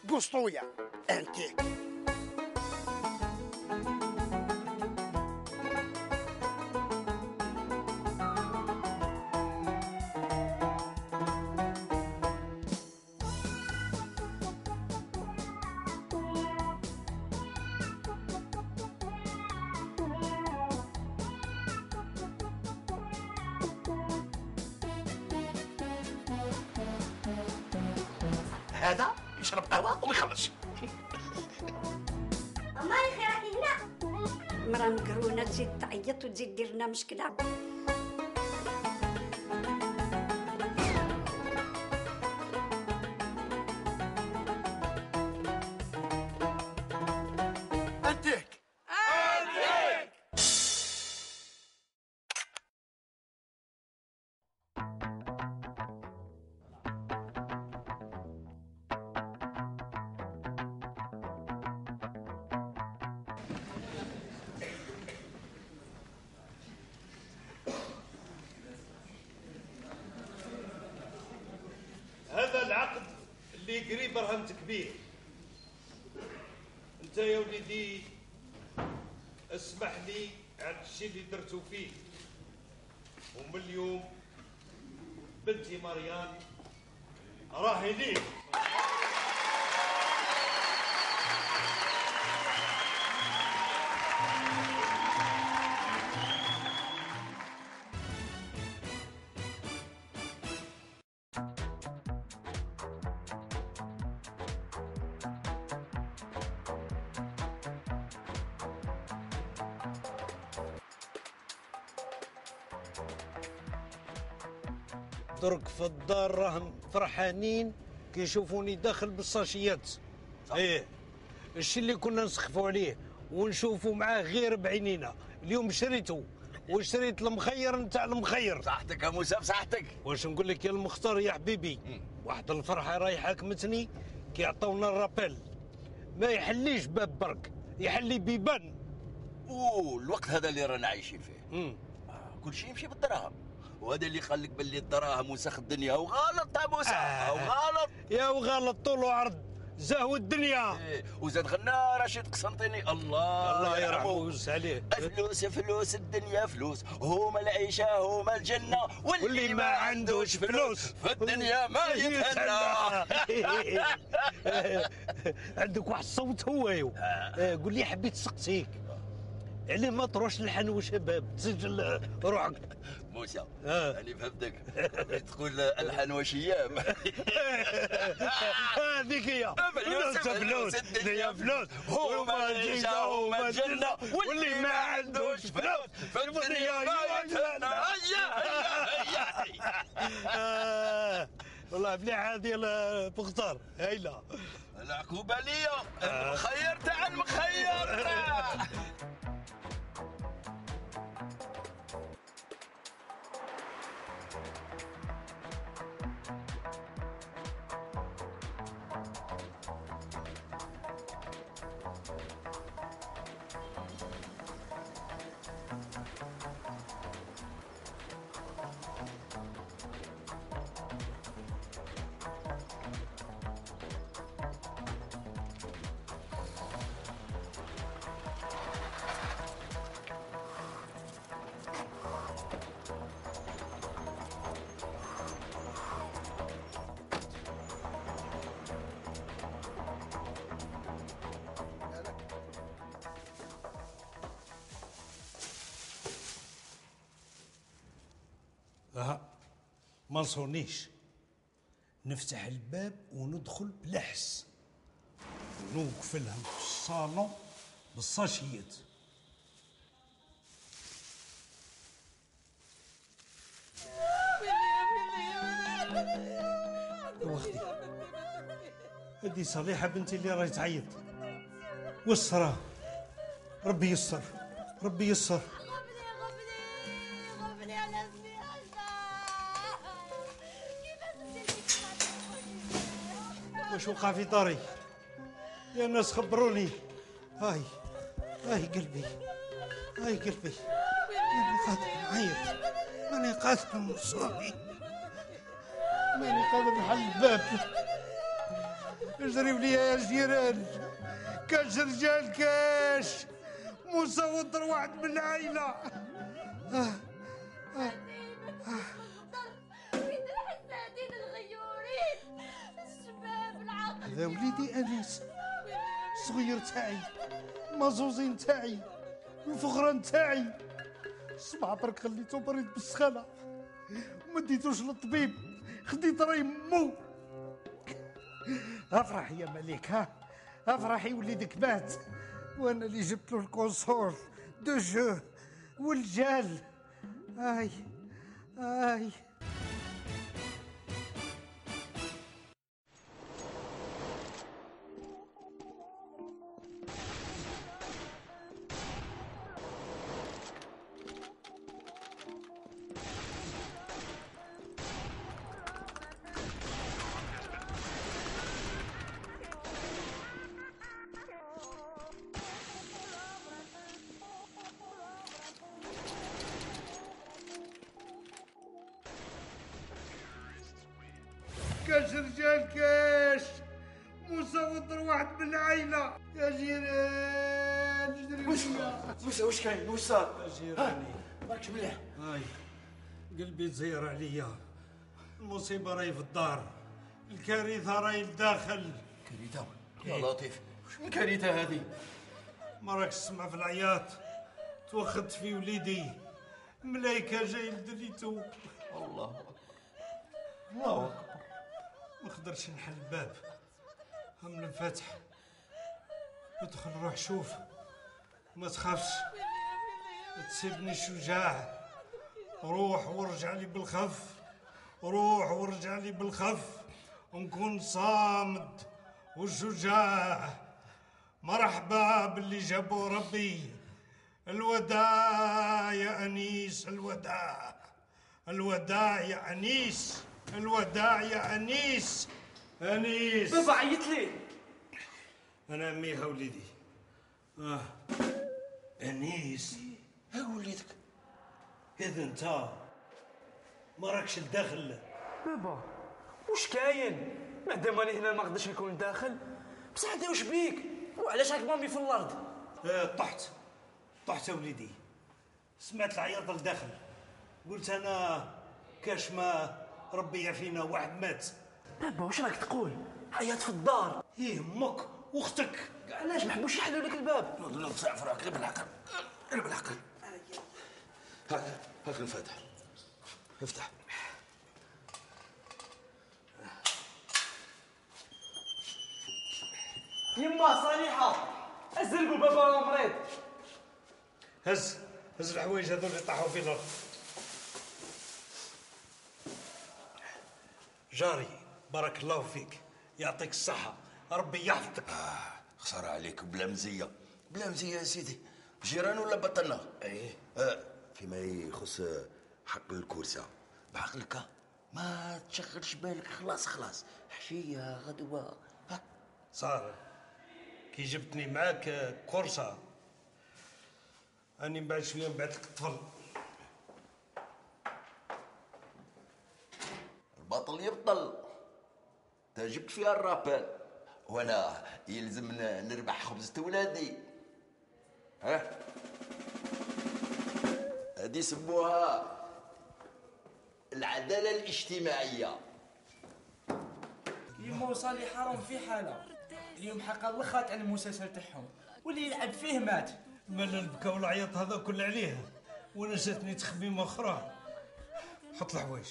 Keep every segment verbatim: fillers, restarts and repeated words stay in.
قسطوية انتيك. هذا يشرب قهوه وما يخلصش. الله يخيرك هنا مرا مقرونه تزيد تعيط وتزيد دير لنا مشكله. انتيك انتيك هذا العقد اللي قريب رهنتك بيه. انت يا وليدي اسمح لي على الشيء اللي درتو فيه، ومن اليوم بنتي مريان راهي ليك. درك في الدار راهم فرحانين كيشوفوني داخل بالصاشيات. ايه الشيء اللي كنا نسخفوا عليه ونشوفوا معاه غير بعينينا اليوم شريته، وشريت المخير نتاع المخير. صحتك يا موسى بصحتك. واش نقول لك يا المختار يا حبيبي، واحد الفرحه راهي حاكمتني كيعطونا الرابيل ما يحليش باب برك، يحلي بيبان. اوه الوقت هذا اللي رانا عايشين فيه. امم آه كل شيء يمشي بالدراهم، وهذا اللي يخليك باللي الدراهم وسخ الدنيا. وغلط يا موسى آه. وغلط يا وغلط طول وعرض زهو الدنيا. إيه. وزاد غنى رشيد قسنطيني الله الله يرحمه ويوسع عليه. فلوس فلوس الدنيا فلوس، هما العيشه هما الجنه، واللي, واللي ما عندوش فلوس في الدنيا ما يتهنى. عندك واحد الصوت هو يو آه. قول لي حبيت سقسيك علاه ما تروحش للحانوت شباب تسجل روحك. موسى آه. أنا فهمتك تقول الحانوت شياب. هذيك هي فلوس فلوس الدنيا فلوس، هما العيشة هما الجنة، واللي ما عندوش فلوس في الدنيا ما يتهنى. هيا والله مليحة ديال بختار هايلة. العقوبة ليا المخير تاع المخير تاع. ها ما نصونيش، نفتح الباب وندخل بلا حس ونوقفلها في الصالون بالصاشيات. واختي هدي صليحه بنتي اللي راهي تعيط. والصرا ربي يسر ربي يسر. واش وقع في داري يا ناس خبروني. هاي هاي قلبي هاي قلبي ماني قادر نعيط، ماني قادر نصلي، ماني قادر نحل الباب. اجري ليا يا جيران، كاش رجال كاش موسى ودر واحد من العائلة. آه. آه. وين الحسادين الغيورين الشباب العاقل. هذا وليدي انيس الصغير تاعي، مازوزين تاعي، الفغران تاعي. الصباح برك خليته مريض بالسخانة وما ديتوش للطبيب، خديت راي مو. افرح يا مليك، ها افرحي وليدك مات وانا اللي جبت له الكونسول دو جو والجال. اي اي كاش رجال كاش موسى ودر واحد من العائلة يا جيران. اجري موسى موسى واش كاين؟ واش صار؟ يا جيراني ماكش مليح؟ هاي قلبي تزير عليا، المصيبة راهي في الدار، الكارثة راهي لداخل. كارثة يا لطيف، واش من كارثة هذه؟ ما راكش تسمع في العياط، توخدت في وليدي، ملايكة جاي لدريتو. الله أكبر الله أكبر. ما قدرتش نحل الباب، هم الفاتح. ادخل روح شوف، ما تخافش، تسيبني شجاع. روح ورجع لي بالخف، روح ورجع لي بالخف، ونكون صامد وشجاع. مرحبا باللي جابوا ربي، الوداع يا أنيس، الوداع الوداع يا أنيس، الوداع يا أنيس. أنيس بابا عيط لي. أنا أميها وليدي. آه أنيس ها وليدك. إذا أنت ما راكش لداخل. بابا واش كاين؟ مادام راني هنا ما نقدرش نكون داخل، بصح انت واش بيك؟ وعلاش راك مامي في الارض؟ آه طحت طحت يا وليدي، سمعت العياط لداخل، قلت أنا كاش ما ربي يعافينا واحد مات. بابا واش راك تقول؟ عيط في الدار. إيه أمك وأختك. علاش ما حبوش يحلوا لك الباب؟ نوض نوض سعف راك غير بالعقل، غير بالعقل. هاك هاك الفاتح، افتح. يما صالحه ازلقوا بابا راه مريض. هز هز الحوايج هذول اللي طاحوا في الأرض. جاري بارك الله فيك، يعطيك الصحة، ربي يحفظك. آه خسارة عليك، بلا مزية بلا مزية يا سيدي. جيران ولا بطلنا؟ ايه آه فيما يخص حق الكرسة بعقلك، ما تشغلش بالك، خلاص خلاص، حشية غدوة. ها صار كي جبتني معاك كورسة، أني من بعد شوية نبعث لك الطفل. البطل يبطل، انت جبت فيها الرابال، وانا يلزم نربح خبزة ولادي. ها هذه يسموها العدالة الاجتماعية. يما وصالحة راهم في حالة، اليوم حق الله خات على المسلسل تاعهم، واللي يلعب فيه مات. مال البكا والعياط هذا كل عليه، وانا جاتني تخميمة أخرى. حط الحوايج.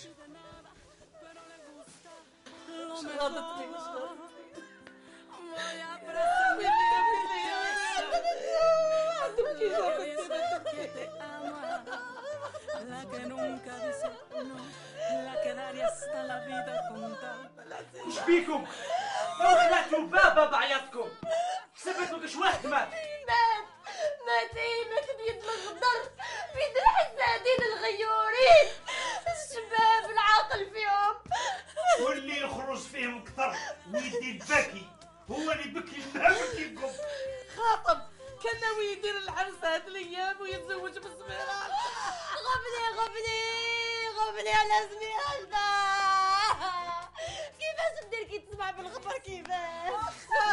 وش بيكم؟ لو خلعتوا بابا بعيطكم، حسبت لكش واحد مات. مات مات ايه مات بيد الغدر، بيد الحسادين الغيورين الشباب العاقل فيهم. واللي يخرج فيهم كثر ويدي الباكي هو اللي بكي المهم كيفكم. خاطب كان ناوي يدير العرس هاد الايام ويتزوج بالصغيرة. غبني غبني غبني على زميلنا. كيفاش ندير كي تسمع شباب الخبر كيفاش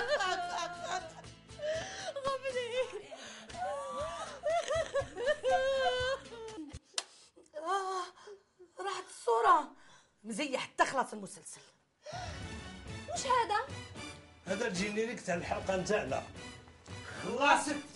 غبني آه راحت الصورة مزية حتى خلاص المسلسل. وش هذا؟ هذا الجينيريك تاع الحلقه نتاعنا. خلصت.